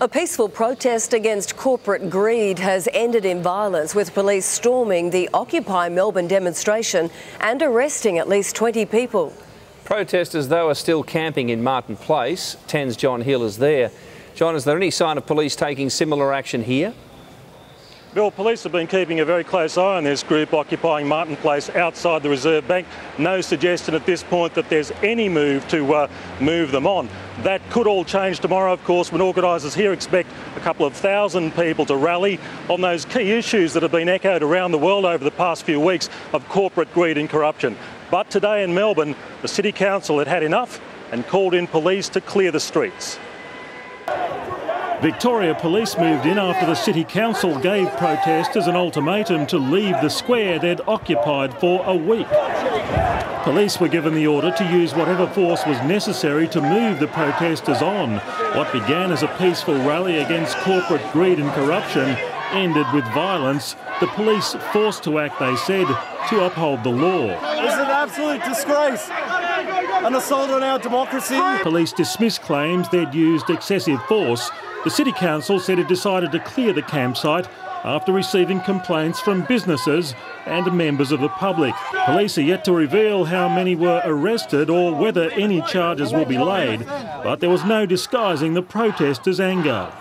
A peaceful protest against corporate greed has ended in violence, with police storming the Occupy Melbourne demonstration and arresting at least 20 people. Protesters, though, are still camping in Martin Place. 10's John Hill is there. John, is there any sign of police taking similar action here? Bill, police have been keeping a very close eye on this group occupying Martin Place outside the Reserve Bank. No suggestion at this point that there's any move to move them on. That could all change tomorrow, of course, when organisers here expect a couple of thousand people to rally on those key issues that have been echoed around the world over the past few weeks of corporate greed and corruption. But today in Melbourne, the City Council had had enough and called in police to clear the streets. Victoria Police moved in after the City Council gave protesters an ultimatum to leave the square they'd occupied for a week. Police were given the order to use whatever force was necessary to move the protesters on. What began as a peaceful rally against corporate greed and corruption ended with violence. The police forced to act, they said, to uphold the law. It's an absolute disgrace, an assault on our democracy. Police dismissed claims they'd used excessive force. The City Council said it decided to clear the campsite after receiving complaints from businesses and members of the public. Police are yet to reveal how many were arrested or whether any charges will be laid, but there was no disguising the protesters' anger.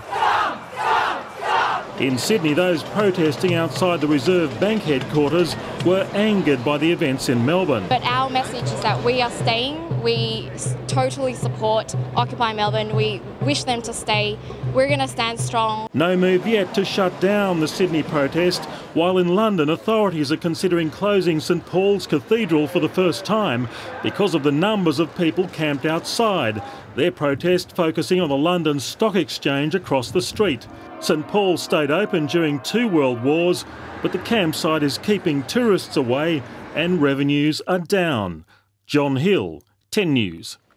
In Sydney, those protesting outside the Reserve Bank headquarters were angered by the events in Melbourne. But our message is that we are staying. We totally support Occupy Melbourne. We wish them to stay. We're going to stand strong. No move yet to shut down the Sydney protest, while in London authorities are considering closing St Paul's Cathedral for the first time because of the numbers of people camped outside. Their protest focusing on the London Stock Exchange across the street. St Paul's stayed open during 2 world wars, but the campsite is keeping tourists away and revenues are down. John Hill, 10 News.